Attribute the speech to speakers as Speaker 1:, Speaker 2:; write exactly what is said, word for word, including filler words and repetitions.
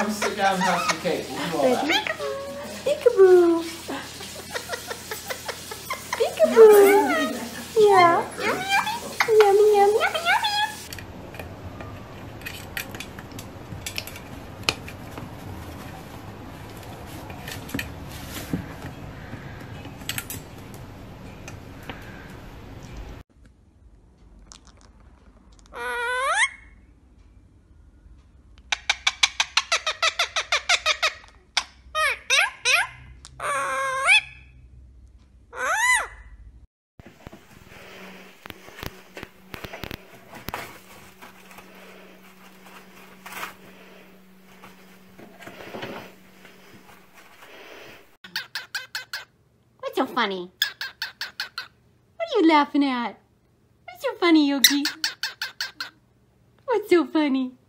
Speaker 1: Come sit down and have some cake. We'll do all
Speaker 2: Ready?
Speaker 1: that.
Speaker 2: Peekaboo. Peekaboo. Yeah. Yummy, yummy, yummy, yummy. What's so funny? What are you laughing at? What's so funny, Yogi? What's so funny?